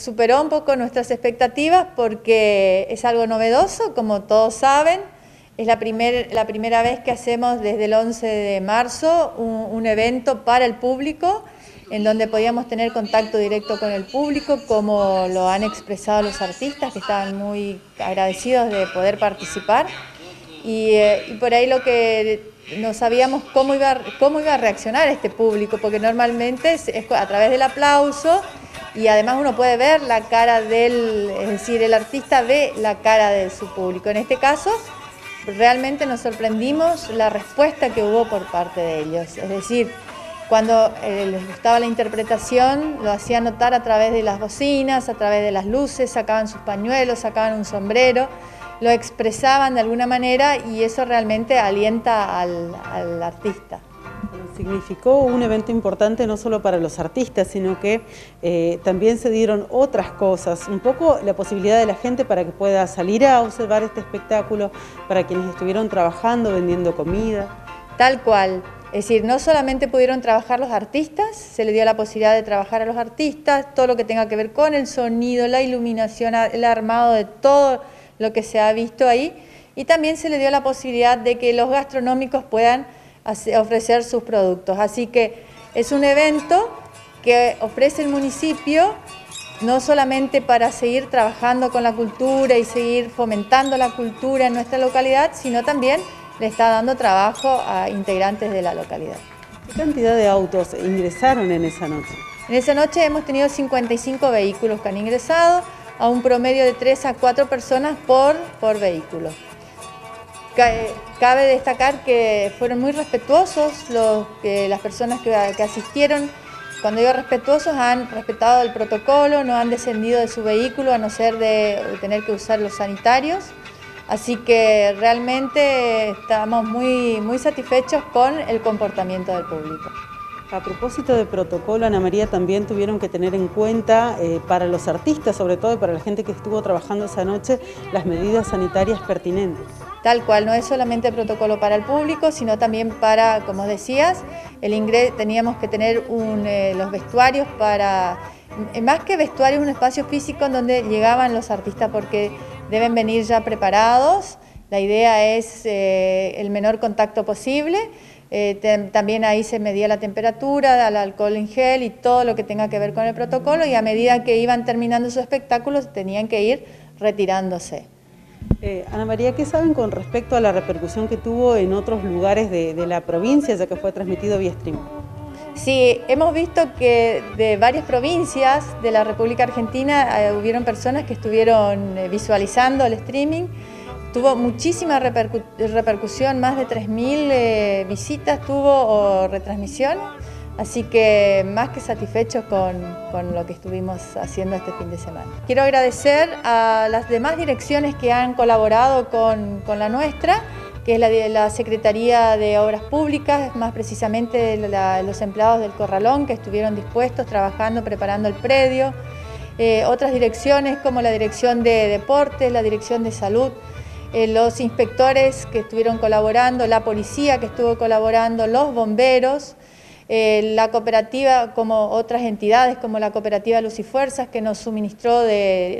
superó un poco nuestras expectativas porque es algo novedoso, como todos saben. Es la primera vez que hacemos desde el 11 de marzo un evento para el público, en donde podíamos tener contacto directo con el público, como lo han expresado los artistas, que estaban muy agradecidos de poder participar. Y por ahí lo que no sabíamos cómo iba a reaccionar este público, porque normalmente es a través del aplauso, y además uno puede ver la cara es decir, el artista ve la cara de su público. En este caso, realmente nos sorprendimos la respuesta que hubo por parte de ellos. Es decir, cuando les gustaba la interpretación, lo hacían notar a través de las bocinas, a través de las luces, sacaban sus pañuelos, sacaban un sombrero, lo expresaban de alguna manera y eso realmente alienta al artista. Significó un evento importante no solo para los artistas, sino que también se dieron otras cosas, un poco la posibilidad de la gente para que pueda salir a observar este espectáculo, para quienes estuvieron trabajando, vendiendo comida. Tal cual. Es decir, no solamente pudieron trabajar los artistas, se le dio la posibilidad de trabajar a los artistas, todo lo que tenga que ver con el sonido, la iluminación, el armado de todo lo que se ha visto ahí, y también se le dio la posibilidad de que los gastronómicos puedan ofrecer sus productos. Así que es un evento que ofrece el municipio no solamente para seguir trabajando con la cultura y seguir fomentando la cultura en nuestra localidad, sino también le está dando trabajo a integrantes de la localidad. ¿Qué cantidad de autos ingresaron en esa noche? En esa noche hemos tenido 55 vehículos que han ingresado, a un promedio de 3 a 4 personas por vehículo. Cabe destacar que fueron muy respetuosos las personas que asistieron. Cuando digo respetuosos, han respetado el protocolo, no han descendido de su vehículo a no ser de tener que usar los sanitarios. Así que realmente estamos muy satisfechos con el comportamiento del público. A propósito de protocolo, Ana María, también tuvieron que tener en cuenta para los artistas, sobre todo y para la gente que estuvo trabajando esa noche, las medidas sanitarias pertinentes. Tal cual, no es solamente el protocolo para el público, sino también para, como decías, teníamos que tener los vestuarios para, más que vestuarios, un espacio físico en donde llegaban los artistas, porque deben venir ya preparados. La idea es el menor contacto posible. También ahí se medía la temperatura, el alcohol en gel y todo lo que tenga que ver con el protocolo, y a medida que iban terminando sus espectáculos tenían que ir retirándose. Ana María, ¿qué saben con respecto a la repercusión que tuvo en otros lugares de la provincia, ya que fue transmitido vía stream? Sí, hemos visto que de varias provincias de la República Argentina hubieron personas que estuvieron visualizando el streaming. Tuvo muchísima repercusión, más de 3.000 visitas tuvo o retransmisiones, así que más que satisfechos con lo que estuvimos haciendo este fin de semana. Quiero agradecer a las demás direcciones que han colaborado con la nuestra, que es la Secretaría de Obras Públicas, más precisamente los empleados del Corralón que estuvieron dispuestos, trabajando, preparando el predio, otras direcciones como la Dirección de Deportes, la Dirección de Salud, los inspectores que estuvieron colaborando, la policía que estuvo colaborando, los bomberos, la cooperativa, como otras entidades como la cooperativa Luz y Fuerzas, que nos suministró de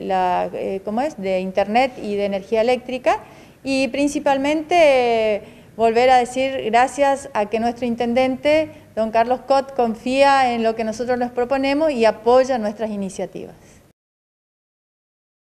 internet y de energía eléctrica, y principalmente volver a decir gracias a que nuestro intendente, don Carlos Cot, confía en lo que nosotros nos proponemos y apoya nuestras iniciativas.